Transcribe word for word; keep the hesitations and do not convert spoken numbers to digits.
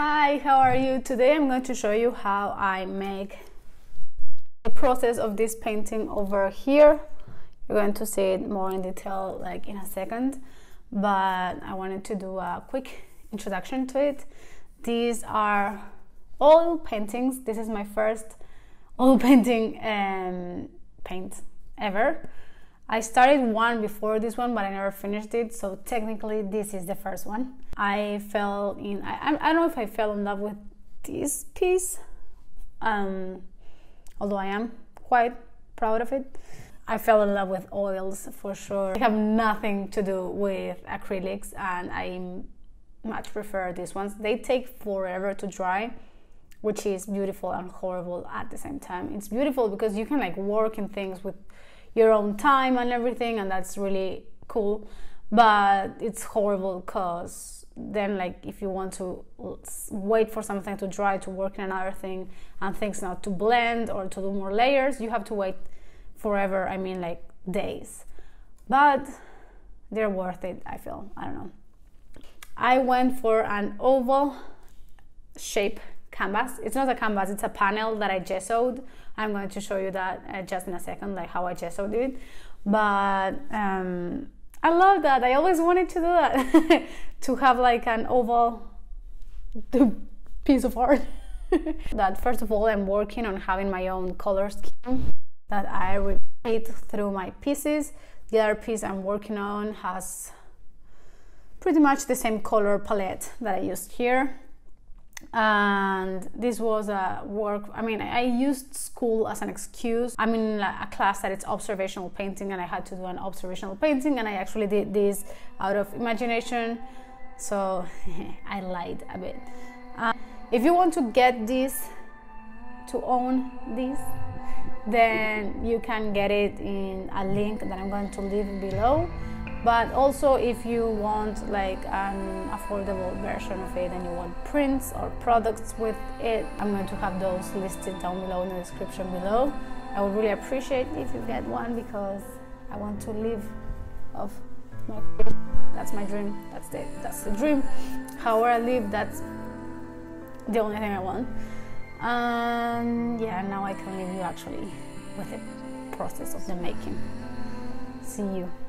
Hi, how are you? Today I'm going to show you how I make the process of this painting over here. You're going to see it more in detail like in a second, but I wanted to do a quick introduction to it. These are oil paintings. This is my first oil painting um, paint ever. I started one before this one, but I never finished it, so technically this is the first one. I fell in, I, I don't know if I fell in love with this piece, um, although I am quite proud of it. I fell in love with oils for sure. They have nothing to do with acrylics, and I much prefer these ones. They take forever to dry, which is beautiful and horrible at the same time. It's beautiful because you can like work in things with your own time and everything, and that's really cool, but it's horrible because then like if you want to wait for something to dry to work in another thing and things not to blend or to do more layers, you have to wait forever. I mean like days, but they're worth it, I feel. I don't know. I went for an oval shape canvas. It's not a canvas, it's a panel that I gessoed. I'm going to show you that uh, just in a second, like how I gessoed it. But um, I love that. I always wanted to do that, to have like an oval piece of art. That first of all, I'm working on having my own color scheme that I repeat through my pieces. The other piece I'm working on has pretty much the same color palette that I used here. And this was a work, I mean, I used school as an excuse. I'm in a class that it's observational painting, and I had to do an observational painting, and I actually did this out of imagination, so I lied a bit. Uh, if you want to get this, to own this, then you can get it in a link that I'm going to leave below. But also if you want like an affordable version of it and you want prints or products with it, I'm going to have those listed down below in the description below. I would really appreciate if you get one because I want to live off my creation. That's my dream. That's the, that's the dream. However I live, that's the only thing I want. And yeah, now I can leave you actually with the process of the making. See you.